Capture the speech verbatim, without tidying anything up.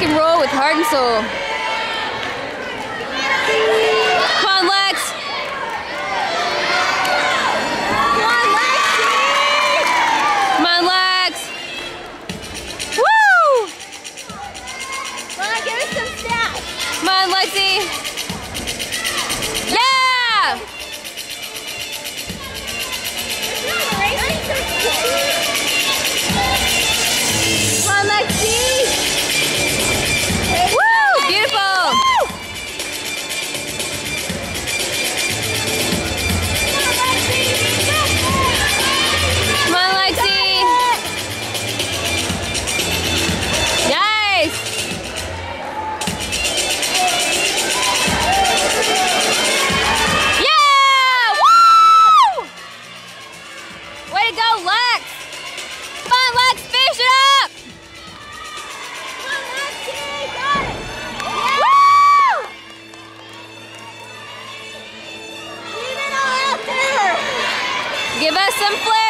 rock and roll with heart and soul. Come on, Lex. Come on, Lexi. Come on, Lex. Woo! Come on, give us some snaps. Come on, Lexi. Yeah! Come on, Lexi. Woo! Beautiful. Come on, Lexi. Nice. Yeah! Woo! Way to go, Lex. Come on, Lex, finish it up. Come on, Lexi. Got it. Woo! Leave it all out there. Give us some flavor.